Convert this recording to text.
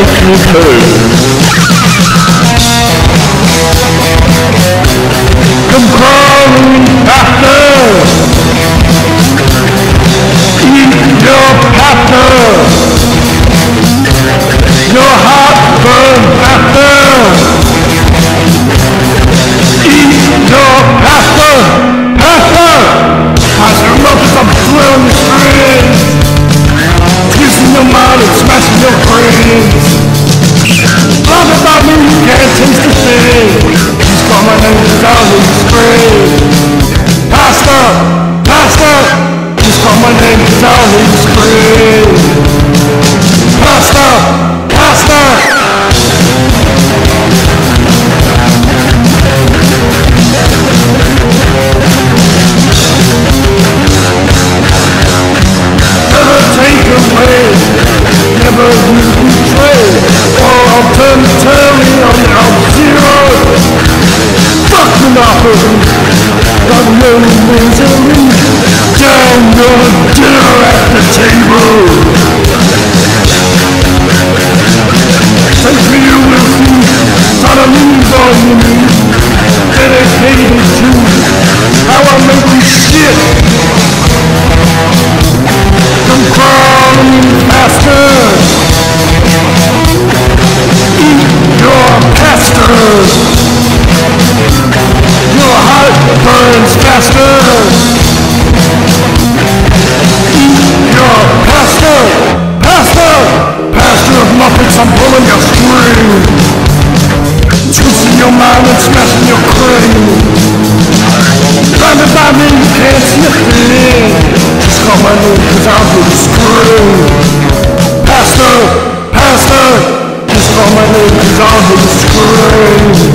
makes me hurt. Come crawling after, eat your pastor. Your heart burns after, eat your pastor. Pastor Muppets, I'm throwing your strings, twisting your mind and smashing your brains. Laugh about me, you can't taste a thing. Just call my name, it's all in the spring. Pastor, just call my name, it's all in the spring. Pastor. Never take away, never you betray. Oh, I'll turn the telly on now zero. Fuck monopoly, got no misery. Down your dinner at the table. Take me you will see, try to lose all you need. Dedicated to how I make you shit. Come crawling faster. Eat your pastor. Your heart burns faster. Eat your pastor. Pastor of Muppets, I'm pulling your string, twisting your mind and smashing your crane. Blinded by me, you can't see a thing. Just call my name, cause I'll get screwed. Pastor, just call my name, cause I'll get screwed.